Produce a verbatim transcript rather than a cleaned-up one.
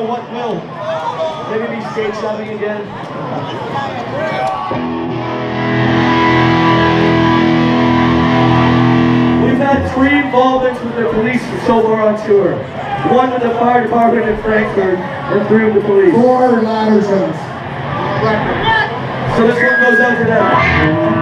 know what will. Maybe be skate shopping again. We've had three involvements with the police so far on tour. One with the fire department in Frankfurt, and three with the police. Four ladders. So this one goes out to them.